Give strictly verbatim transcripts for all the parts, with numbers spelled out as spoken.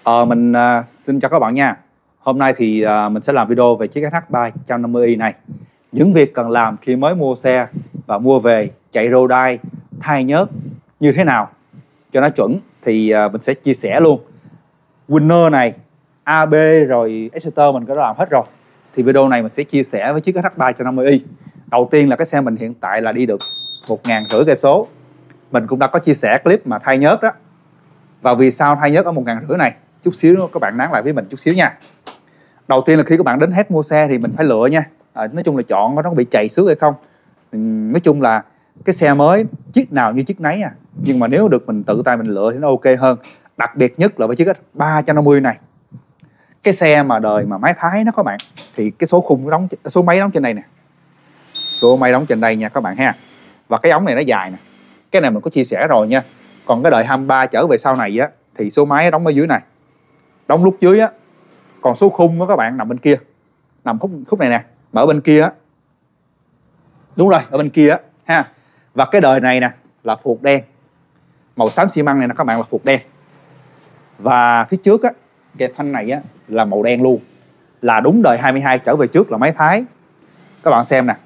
Ờ, mình uh, xin chào các bạn nha. Hôm nay thì uh, mình sẽ làm video về chiếc ét hát ba trăm năm mươi i này. Những việc cần làm khi mới mua xe và mua về chạy road đai, thay nhớt như thế nào cho nó chuẩn thì uh, mình sẽ chia sẻ luôn. Winner này, a bê rồi Exeter mình có làm hết rồi. Thì video này mình sẽ chia sẻ với chiếc ét hát ba trăm năm mươi i. Đầu tiên là cái xe mình hiện tại là đi được một ngàn rưỡi cây số. Mình cũng đã có chia sẻ clip mà thay nhớt đó. Và vì sao thay nhớt ở một ngàn rưỡi này? Chút xíu nữa các bạn nán lại với mình chút xíu nha. Đầu tiên là khi các bạn đến hết mua xe thì mình phải lựa nha. À, nói chung là chọn nó bị chày xước hay không. Nói chung là cái xe mới chiếc nào như chiếc nấy à. Nhưng mà nếu được mình tự tay mình lựa thì nó ok hơn. Đặc biệt nhất là với chiếc ba trăm năm mươi này. Cái xe mà đời mà máy Thái nó các bạn, thì cái số khung đóng, số máy đóng trên đây nè, số máy đóng trên đây nha các bạn ha. Và cái ống này nó dài nè. Cái này mình có chia sẻ rồi nha. Còn cái đời hai mươi ba trở về sau này á thì số máy đóng ở dưới này, đóng lúc dưới á. Còn số khung đó các bạn nằm bên kia, nằm khúc khúc này nè, mà ở bên kia á. Đúng rồi, ở bên kia á ha. Và cái đời này nè là phuộc đen, màu xám xi măng này nè các bạn, là phuộc đen. Và phía trước á, cái phanh này á là màu đen luôn, là đúng đời hai mươi hai trở về trước là máy Thái. Các bạn xem nè,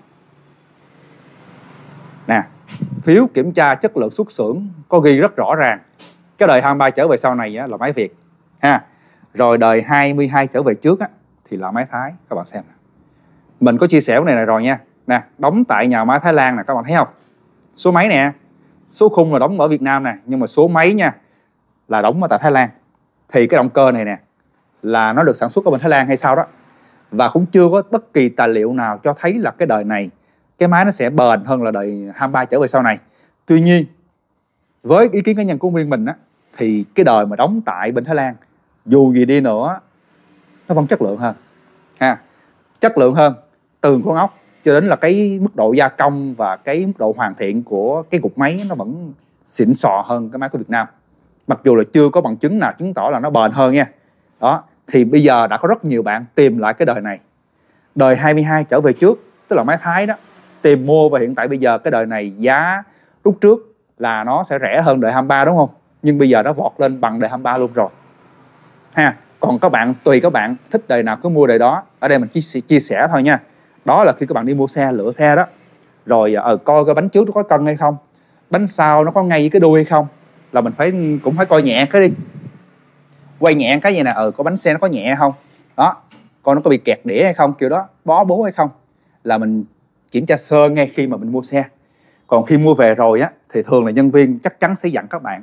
nè, phiếu kiểm tra chất lượng xuất xưởng có ghi rất rõ ràng. Cái đời hai mươi ba trở về sau này á, là máy Việt ha. Rồi đời hai mươi hai trở về trước á, thì là máy Thái. Các bạn xem nè. Mình có chia sẻ cái này, này rồi nha. Nè, đóng tại nhà máy Thái Lan nè, các bạn thấy không? Số máy nè, số khung là đóng ở Việt Nam nè, nhưng mà số máy nha là đóng ở tại Thái Lan. Thì cái động cơ này nè là nó được sản xuất ở bên Thái Lan hay sao đó. Và cũng chưa có bất kỳ tài liệu nào cho thấy là cái đời này cái máy nó sẽ bền hơn là đời hai mươi ba trở về sau này. Tuy nhiên, với ý kiến cá nhân của riêng mình á, thì cái đời mà đóng tại bên Thái Lan dù gì đi nữa nó vẫn chất lượng hơn ha. Chất lượng hơn từ con ốc cho đến là cái mức độ gia công và cái mức độ hoàn thiện của cái cục máy nó vẫn xịn sò hơn cái máy của Việt Nam. Mặc dù là chưa có bằng chứng nào chứng tỏ là nó bền hơn nha. Đó, thì bây giờ đã có rất nhiều bạn tìm lại cái đời này, đời hai mươi hai trở về trước, tức là máy Thái đó, tìm mua. Và hiện tại bây giờ cái đời này giá lúc trước là nó sẽ rẻ hơn đời hai mươi ba đúng không? Nhưng bây giờ nó vọt lên bằng đời hai mươi ba luôn rồi ha. Còn các bạn, tùy các bạn thích đời nào cứ mua đời đó. Ở đây mình chia, chia sẻ thôi nha. Đó là khi các bạn đi mua xe, lựa xe đó, rồi ờ, coi cái bánh trước nó có cân hay không, bánh sau nó có ngay với cái đuôi hay không. Là mình phải cũng phải coi nhẹ cái đi, quay nhẹ cái gì nè, ờ có bánh xe nó có nhẹ không đó, coi nó có bị kẹt đĩa hay không, kiểu đó, bó bố hay không, là mình kiểm tra sơ ngay khi mà mình mua xe. Còn khi mua về rồi á thì thường là nhân viên chắc chắn sẽ dặn các bạn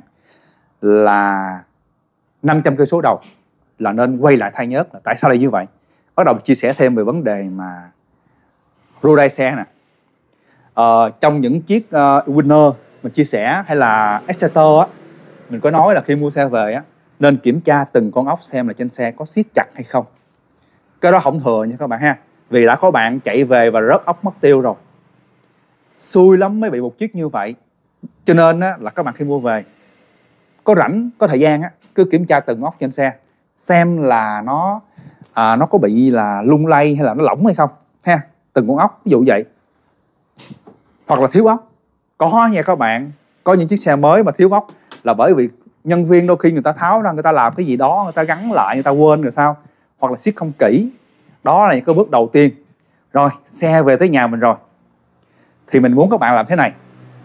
là năm trăm cây số đầu là nên quay lại thay nhớt. Tại sao lại như vậy? Bắt đầu chia sẻ thêm về vấn đề mà road đai xe nè. Ờ, trong những chiếc uh, Winner mình chia sẻ hay là Exeter á, mình có nói là khi mua xe về á nên kiểm tra từng con ốc xem là trên xe có siết chặt hay không. Cái đó không thừa nha các bạn ha. Vì đã có bạn chạy về và rớt ốc mất tiêu rồi, xui lắm mới bị một chiếc như vậy. Cho nên á, là các bạn khi mua về có rảnh, có thời gian á, cứ kiểm tra từng ốc trên xe xem là nó à, nó có bị là lung lay hay là nó lỏng hay không ha. Từng con ốc ví dụ vậy. Hoặc là thiếu ốc, có nha các bạn. Có những chiếc xe mới mà thiếu ốc là bởi vì nhân viên đôi khi người ta tháo ra, người ta làm cái gì đó, người ta gắn lại, người ta quên rồi sao, hoặc là siết không kỹ. Đó là những cái bước đầu tiên. Rồi xe về tới nhà mình rồi thì mình muốn các bạn làm thế này,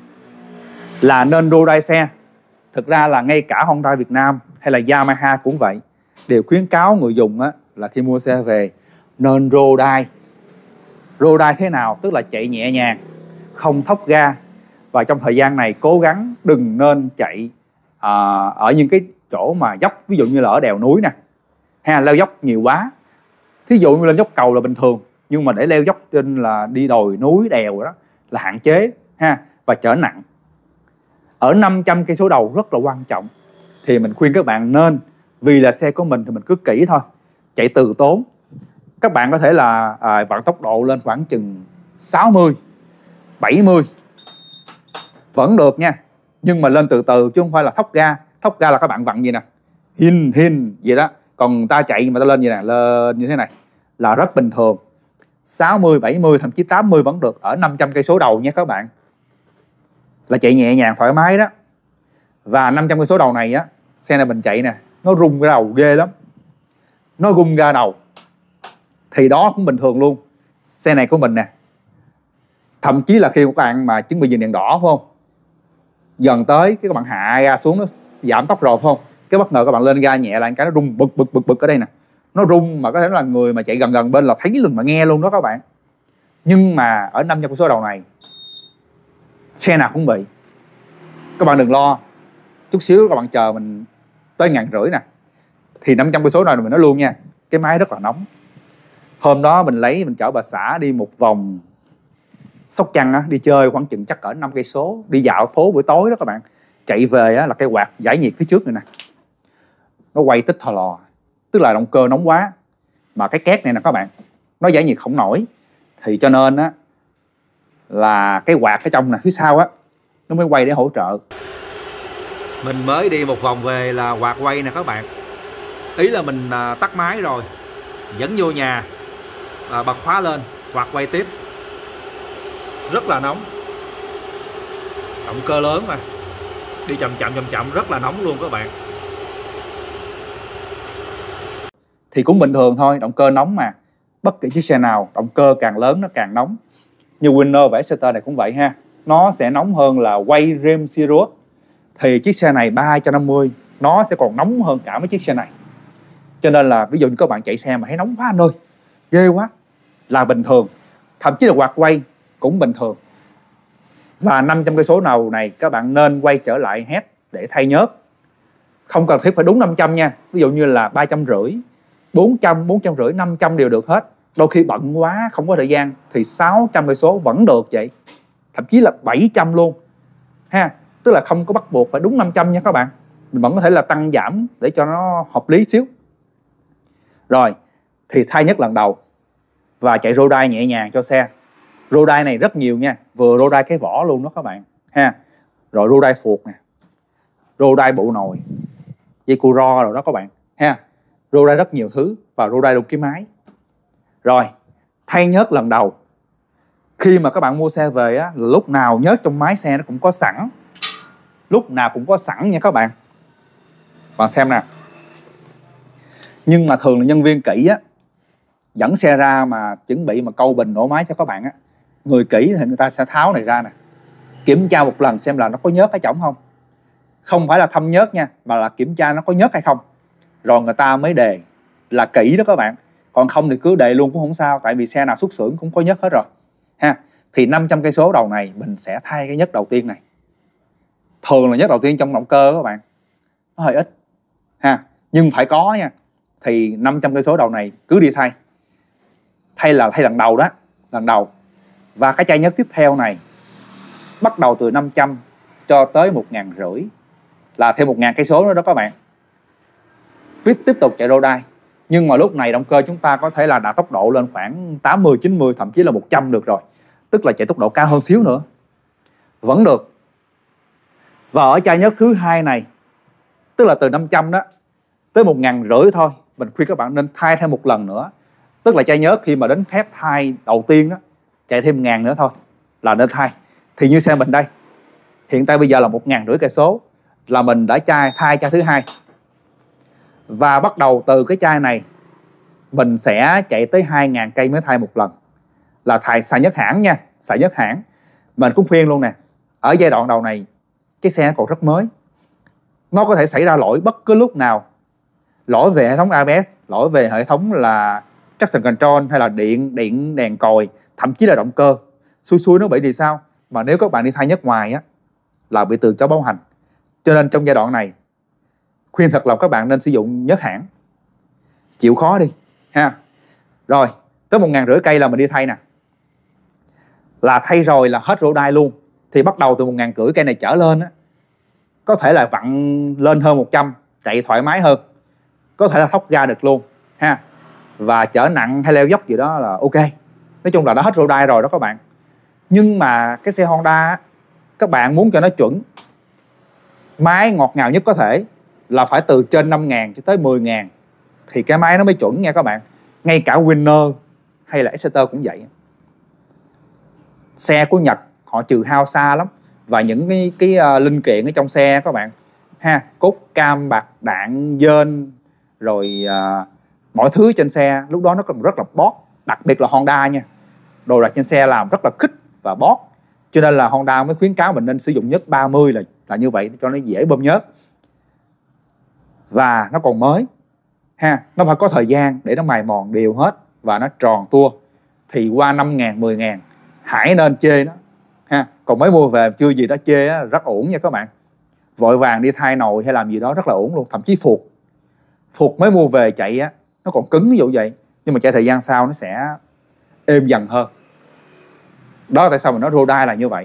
là nên road đai xe. Thực ra là ngay cả Honda Việt Nam hay là Yamaha cũng vậy, đều khuyến cáo người dùng á, là khi mua xe về nên road đai. Road đai thế nào? Tức là chạy nhẹ nhàng, không thốc ga. Và trong thời gian này cố gắng đừng nên chạy à, ở những cái chỗ mà dốc, ví dụ như là ở đèo núi nè, hay là leo dốc nhiều quá. Thí dụ như lên dốc cầu là bình thường, nhưng mà để leo dốc trên là đi đồi núi đèo đó là hạn chế ha. Và chở nặng ở năm trăm cây số đầu rất là quan trọng. Thì mình khuyên các bạn nên, vì là xe của mình thì mình cứ kỹ thôi, chạy từ tốn. Các bạn có thể là à, vặn tốc độ lên khoảng chừng sáu mươi, bảy mươi vẫn được nha. Nhưng mà lên từ từ chứ không phải là thốc ga. Thốc ga là các bạn vặn gì nè, hin hin vậy đó. Còn ta chạy mà ta lên như nè, lên như thế này là rất bình thường. Sáu mươi, bảy mươi, thậm chí tám mươi vẫn được ở năm trăm cây số đầu nha các bạn. Là chạy nhẹ nhàng thoải mái đó. Và năm trăm cây số đầu này á, xe này mình chạy nè, nó rung ra đầu ghê lắm, nó rung ra đầu. Thì đó cũng bình thường luôn. Xe này của mình nè, thậm chí là khi các bạn mà chuẩn bị dừng đèn đỏ phải không, dần tới cái các bạn hạ ga xuống, nó giảm tốc rồi phải không, cái bất ngờ các bạn lên ga nhẹ lại cái nó rung bực bực bực bực ở đây nè, nó rung mà có thể là người mà chạy gần gần bên là thấy luôn mà nghe luôn đó các bạn. Nhưng mà ở năm trăm cây số đầu này xe nào cũng bị, các bạn đừng lo, chút xíu các bạn chờ mình tới ngàn rưỡi nè, thì năm trăm cây số này mình nói luôn nha, cái máy rất là nóng. Hôm đó mình lấy mình chở bà xã đi một vòng Sóc Trăng á, đi chơi khoảng chừng chắc cỡ năm cây số, đi dạo phố buổi tối đó các bạn. Chạy về á, là cái quạt giải nhiệt phía trước này nè, nó quay tích thò lò, tức là động cơ nóng quá, mà cái két này nè các bạn, nó giải nhiệt không nổi, thì cho nên á là cái quạt ở trong nè phía sau á, nó mới quay để hỗ trợ. Mình mới đi một vòng về là quạt quay nè các bạn. Ý là mình à, tắt máy rồi, dẫn vô nhà, à, bật khóa lên, quạt quay tiếp, rất là nóng. Động cơ lớn mà, đi chậm chậm chậm chậm rất là nóng luôn các bạn. Thì cũng bình thường thôi, động cơ nóng mà. Bất kỳ chiếc xe nào, động cơ càng lớn nó càng nóng. Như Winner và Exciter này cũng vậy ha. Nó sẽ nóng hơn là quay Rim Sirius. Thì chiếc xe này ba hai năm mươi nó sẽ còn nóng hơn cả mấy chiếc xe này. Cho nên là ví dụ như các bạn chạy xe mà thấy nóng quá anh ơi, ghê quá, là bình thường. Thậm chí là quạt quay cũng bình thường. Và năm trăm cây số nào này các bạn nên quay trở lại hết để thay nhớt. Không cần thiết phải đúng năm trăm nha. Ví dụ như là ba trăm rưỡi, bốn trăm, bốn trăm rưỡi, năm trăm đều được hết. Đôi khi bận quá không có thời gian thì sáu trăm cây số vẫn được vậy. Thậm chí là bảy trăm luôn ha. Tức là không có bắt buộc phải đúng năm trăm nha các bạn. Mình vẫn có thể là tăng giảm để cho nó hợp lý xíu. Rồi, thì thay nhớt lần đầu và chạy rô đai nhẹ nhàng cho xe. Rô đai này rất nhiều nha, vừa rô đai cái vỏ luôn đó các bạn ha. Rồi rô đai phuộc nè, rô đai bộ nồi, dây cu ro rồi đó các bạn ha. Rô đai rất nhiều thứ và rô đai luôn cái máy. Rồi, thay nhớt lần đầu. Khi mà các bạn mua xe về á, lúc nào nhớt trong máy xe nó cũng có sẵn. Lúc nào cũng có sẵn nha các bạn. Bạn xem nè. Nhưng mà thường là nhân viên kỹ á, dẫn xe ra mà chuẩn bị mà câu bình nổ máy cho các bạn á, người kỹ thì người ta sẽ tháo này ra nè, kiểm tra một lần xem là nó có nhớt hay chỏng không. Không phải là thăm nhớt nha, mà là kiểm tra nó có nhớt hay không. Rồi người ta mới đề là kỹ đó các bạn. Còn không thì cứ đề luôn cũng không sao, tại vì xe nào xuất xưởng cũng có nhớt hết rồi ha. Thì năm trăm cây số đầu này mình sẽ thay cái nhớt đầu tiên này. Thường là nhớt đầu tiên trong động cơ các bạn, nó hơi ít ha, nhưng phải có nha. Thì năm trăm cây số đầu này cứ đi thay. Thay là thay lần đầu đó, lần đầu. Và cái chai nhớt tiếp theo này bắt đầu từ năm trăm cho tới một ngàn rưỡi, là thêm một ngàn cây số nữa đó các bạn. Tiếp tiếp tục chạy rô đai. Nhưng mà lúc này động cơ chúng ta có thể là đạt tốc độ lên khoảng tám mươi, chín mươi, thậm chí là một trăm được rồi. Tức là chạy tốc độ cao hơn xíu nữa, vẫn được. Và ở chai nhớt thứ hai này, tức là từ năm trăm đó tới một ngàn rưỡi thôi, mình khuyên các bạn nên thay thêm một lần nữa. Tức là chai nhớt khi mà đến thép thay đầu tiên đó, chạy thêm ngàn nữa thôi là nên thay. Thì như xe mình đây, hiện tại bây giờ là một ngàn rưỡi cây số, là mình đã chai thay chai thứ hai. Và bắt đầu từ cái chai này mình sẽ chạy tới hai ngàn cây mới thay một lần, là thay xài nhớt hãng nha, xài nhớt hãng. Mình cũng khuyên luôn nè, ở giai đoạn đầu này cái xe còn rất mới, nó có thể xảy ra lỗi bất cứ lúc nào. Lỗi về hệ thống a bê ét, lỗi về hệ thống là traction control, hay là điện, điện đèn còi, thậm chí là động cơ. Xui xui nó bị thì sao? Mà nếu các bạn đi thay nhớt ngoài á, là bị từ chối bảo hành. Cho nên trong giai đoạn này khuyên thật lòng các bạn nên sử dụng nhớt hãng, chịu khó đi ha. Rồi tới một ngàn rưỡi cây là mình đi thay nè, là thay rồi là hết rô đai luôn. Thì bắt đầu từ một ngàn rưỡi cây này trở lên á, có thể là vặn lên hơn một trăm, chạy thoải mái hơn, có thể là thóc ga được luôn ha. Và chở nặng hay leo dốc gì đó là ok. Nói chung là đã hết rô đai rồi đó các bạn. Nhưng mà cái xe Honda các bạn muốn cho nó chuẩn, máy ngọt ngào nhất có thể, là phải từ trên năm ngàn cho tới mười ngàn thì cái máy nó mới chuẩn nha các bạn. Ngay cả Winner hay là Exciter cũng vậy. Xe của Nhật họ trừ hao xa lắm, và những cái, cái uh, linh kiện ở trong xe các bạn ha, cốt cam, bạc đạn, dên, rồi à, mọi thứ trên xe lúc đó nó còn rất là bót, đặc biệt là Honda nha. Đồ đạc trên xe làm rất là khích và bót, cho nên là Honda mới khuyến cáo mình nên sử dụng nhớt ba mươi là là như vậy cho nó dễ bơm nhớt. Và nó còn mới ha, nó phải có thời gian để nó mài mòn đều hết và nó tròn tua, thì qua năm ngàn, mười ngàn hãy nên chê nó ha. Còn mới mua về chưa gì đó chê á, rất ổn nha các bạn. Vội vàng đi thay nồi hay làm gì đó rất là ổn luôn. Thậm chí phuộc phuộc mới mua về chạy á, nó còn cứng ví dụ vậy, nhưng mà chạy thời gian sau nó sẽ êm dần hơn. Đó là tại sao mình nói Rodai là như vậy.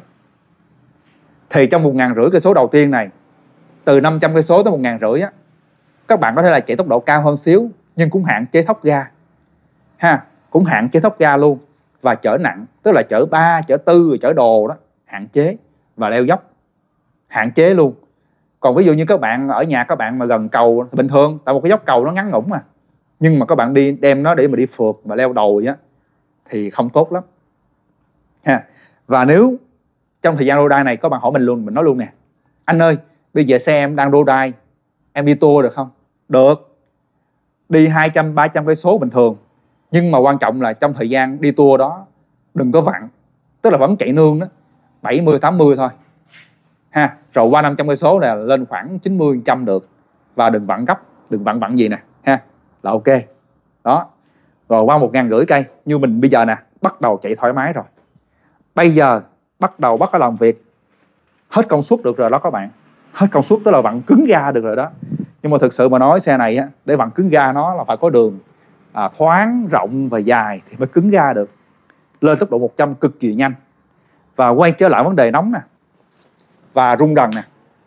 Thì trong một ngàn rưỡi cây số đầu tiên này, từ năm trăm cây số tới một ngàn rưỡi á, các bạn có thể là chạy tốc độ cao hơn xíu, nhưng cũng hạn chế thốc ga ha, cũng hạn chế thốc ga luôn. Và chở nặng, tức là chở ba, chở tư, chở đồ đó, hạn chế. Và leo dốc hạn chế luôn. Còn ví dụ như các bạn ở nhà, các bạn mà gần cầu thì bình thường, tại một cái dốc cầu nó ngắn ngủn mà, nhưng mà các bạn đi đem nó để mà đi phượt và leo đồi á thì không tốt lắm ha. Và nếu trong thời gian Rodai này có bạn hỏi mình luôn, mình nói luôn nè: anh ơi, bây giờ xe em đang Rodai, em đi tour được không? Được, đi hai trăm, ba trăm cây số bình thường. Nhưng mà quan trọng là trong thời gian đi tour đó đừng có vặn, tức là vẫn chạy nương đó, bảy mươi, tám mươi thôi ha. Rồi qua năm trăm cây số là lên khoảng chín mươi, một trăm được. Và đừng vặn gấp, đừng vặn vặn gì nè ha, là ok. Đó. Rồi qua một ngàn rưỡi cây như mình bây giờ nè, bắt đầu chạy thoải mái rồi. Bây giờ bắt đầu bắt đầu làm việc hết công suất được rồi đó các bạn. Hết công suất tức là vặn cứng ga được rồi đó. Nhưng mà thực sự mà nói xe này á, để vặn cứng ga nó là phải có đường à, thoáng, rộng và dài thì mới cứng ga được. Lên tốc độ một trăm cực kỳ nhanh. Và quay trở lại vấn đề nóng nè và rung rần nè.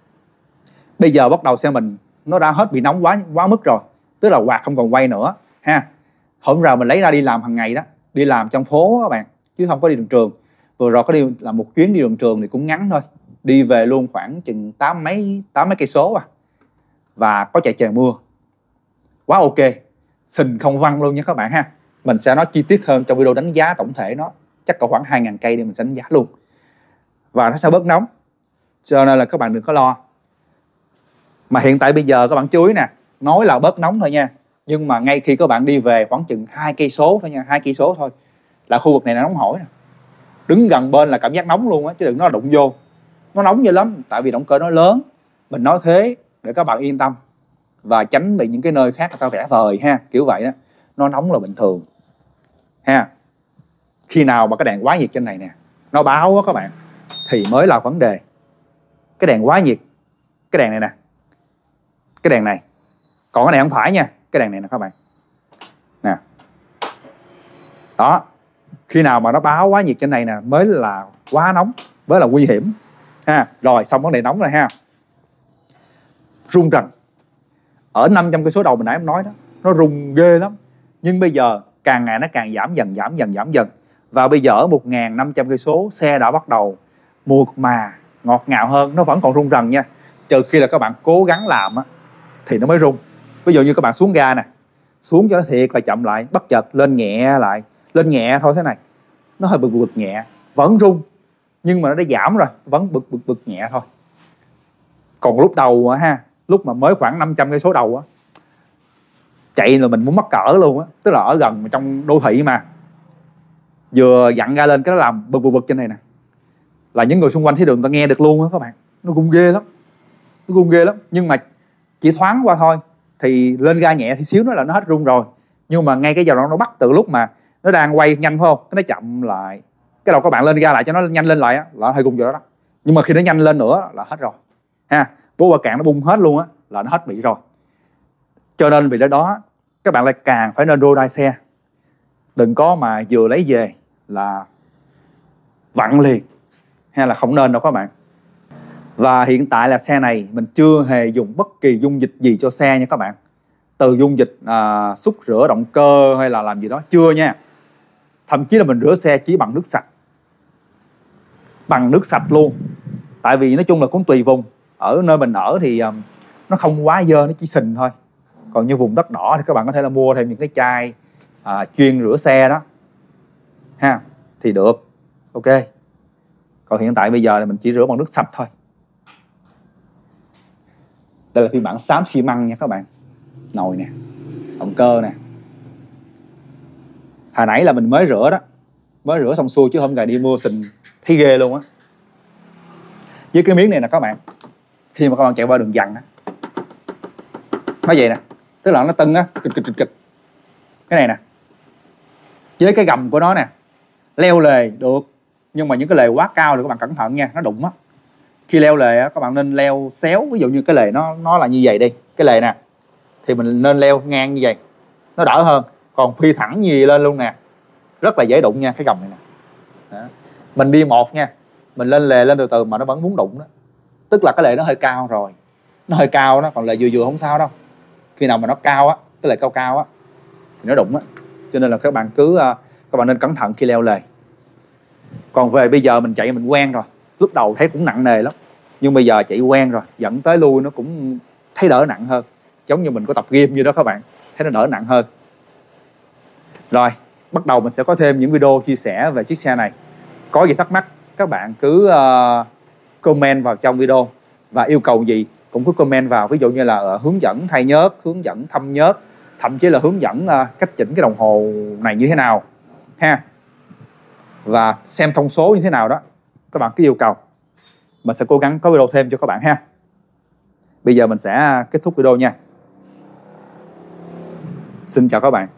Bây giờ bắt đầu xe mình nó đã hết bị nóng quá quá mức rồi, tức là quạt không còn quay nữa ha. Hôm giờ mình lấy ra đi làm hàng ngày đó, đi làm trong phố các bạn, chứ không có đi đường trường. Vừa rồi có đi làm một chuyến đi đường trường thì cũng ngắn thôi, đi về luôn khoảng chừng tám mấy tám mấy cây số à. Và có chạy trời mưa, quá ok, sình không văng luôn nha các bạn ha. Mình sẽ nói chi tiết hơn trong video đánh giá tổng thể nó, chắc có khoảng hai ngàn cây để mình sẽ đánh giá luôn. Và nó sẽ bớt nóng, cho nên là các bạn đừng có lo. Mà hiện tại bây giờ các bạn chú ý nè, nói là bớt nóng thôi nha, nhưng mà ngay khi các bạn đi về khoảng chừng hai cây số thôi nha, hai cây số thôi là khu vực này là nóng hổi nè. Đứng gần bên là cảm giác nóng luôn á, chứ đừng nói là đụng vô. Nó nóng dữ lắm, tại vì động cơ nó lớn. Mình nói thế để các bạn yên tâm và tránh bị những cái nơi khác người ta vẽ vời ha, kiểu vậy đó. Nó nóng là bình thường ha. Khi nào mà cái đèn quá nhiệt trên này nè nó báo á các bạn, thì mới là vấn đề. Cái đèn quá nhiệt, cái đèn này nè, cái đèn này, còn cái này không phải nha, cái đèn này nè các bạn nè. Đó, khi nào mà nó báo quá nhiệt trên này nè mới là quá nóng, mới là nguy hiểm ha. Rồi xong vấn đề nóng rồi ha. Rung rần ở năm trăm cây số đầu mình nãy em nói đó, nó rung ghê lắm. Nhưng bây giờ càng ngày nó càng giảm dần giảm dần giảm dần. Và bây giờ ở một nghìn năm trăm cây số xe đã bắt đầu mượt mà, ngọt ngào hơn. Nó vẫn còn rung rần nha, trừ khi là các bạn cố gắng làm á thì nó mới rung. Ví dụ như các bạn xuống ga nè, xuống cho nó thiệt là chậm lại, bất chợt lên nhẹ lại, lên nhẹ thôi thế này, nó hơi bực bực nhẹ, vẫn rung, nhưng mà nó đã giảm rồi, vẫn bực bực bực nhẹ thôi. Còn lúc đầu á ha, lúc mà mới khoảng năm trăm cây số đầu á, chạy là mình muốn mắc cỡ luôn á, tức là ở gần trong đô thị mà, vừa dặn ga lên cái nó làm bực bực bực trên này nè, là những người xung quanh thấy đường ta nghe được luôn á các bạn. Nó gung ghê lắm, nó gung ghê lắm. Nhưng mà chỉ thoáng qua thôi, thì lên ga nhẹ thì xíu nữa là nó hết rung rồi. Nhưng mà ngay cái giờ đó nó bắt từ lúc mà nó đang quay nhanh phải không, cái nó chậm lại, cái đầu các bạn lên ga lại cho nó nhanh lên lại á, là nó hơi gung vô đó, đó. Nhưng mà khi nó nhanh lên nữa là hết rồi ha. Vô qua cạn nó bung hết luôn á, là nó hết bị rồi. Cho nên vì đó các bạn lại càng phải nên Rodai xe. Đừng có mà vừa lấy về là vặn liền, hay là không nên đâu các bạn. Và hiện tại là xe này mình chưa hề dùng bất kỳ dung dịch gì cho xe nha các bạn. Từ dung dịch à, xúc rửa động cơ hay là làm gì đó, chưa nha. Thậm chí là mình rửa xe chỉ bằng nước sạch, bằng nước sạch luôn. Tại vì nói chung là cũng tùy vùng. Ở nơi mình ở thì um, nó không quá dơ, nó chỉ sình thôi. Còn như vùng đất đỏ thì các bạn có thể là mua thêm những cái chai à, chuyên rửa xe đó ha, thì được, ok. Còn hiện tại bây giờ thì mình chỉ rửa bằng nước sạch thôi. Đây là phiên bản xám xi măng nha các bạn. Nồi nè, động cơ nè. Hồi nãy là mình mới rửa đó, mới rửa xong xuôi chứ không gài đi mua sình thấy ghê luôn á. Với cái miếng này nè các bạn, khi mà các bạn chạy qua đường dằn á, nó vậy nè, tức là nó tưng á, kịch kịch kịch kịch. Cái này nè, với cái gầm của nó nè, leo lề được, nhưng mà những cái lề quá cao thì các bạn cẩn thận nha, nó đụng á. Khi leo lề á, các bạn nên leo xéo, ví dụ như cái lề nó nó là như vậy đi, cái lề nè, thì mình nên leo ngang như vậy, nó đỡ hơn. Còn phi thẳng như vậy lên luôn nè, rất là dễ đụng nha, cái gầm này nè. Đó. Mình đi một nha, mình lên lề lên từ từ mà nó vẫn muốn đụng đó, tức là cái lề nó hơi cao rồi, nó hơi cao đó, còn lề vừa vừa không sao đâu. Khi nào mà nó cao á, cái lề cao cao á thì nó đụng á, cho nên là các bạn cứ các bạn nên cẩn thận khi leo lề. Còn về bây giờ mình chạy mình quen rồi, lúc đầu thấy cũng nặng nề lắm, nhưng bây giờ chạy quen rồi, dẫn tới lui nó cũng thấy đỡ nặng hơn, giống như mình có tập gym như đó các bạn, thấy nó đỡ nặng hơn. Rồi bắt đầu mình sẽ có thêm những video chia sẻ về chiếc xe này. Có gì thắc mắc các bạn cứ uh, comment vào trong video, và yêu cầu gì cũng cứ comment vào, ví dụ như là uh, hướng dẫn thay nhớt, hướng dẫn thăm nhớt, thậm chí là hướng dẫn uh, cách chỉnh cái đồng hồ này như thế nào ha, và xem thông số như thế nào đó, các bạn cứ yêu cầu, mình sẽ cố gắng có video thêm cho các bạn ha. Bây giờ mình sẽ kết thúc video nha. Xin chào các bạn.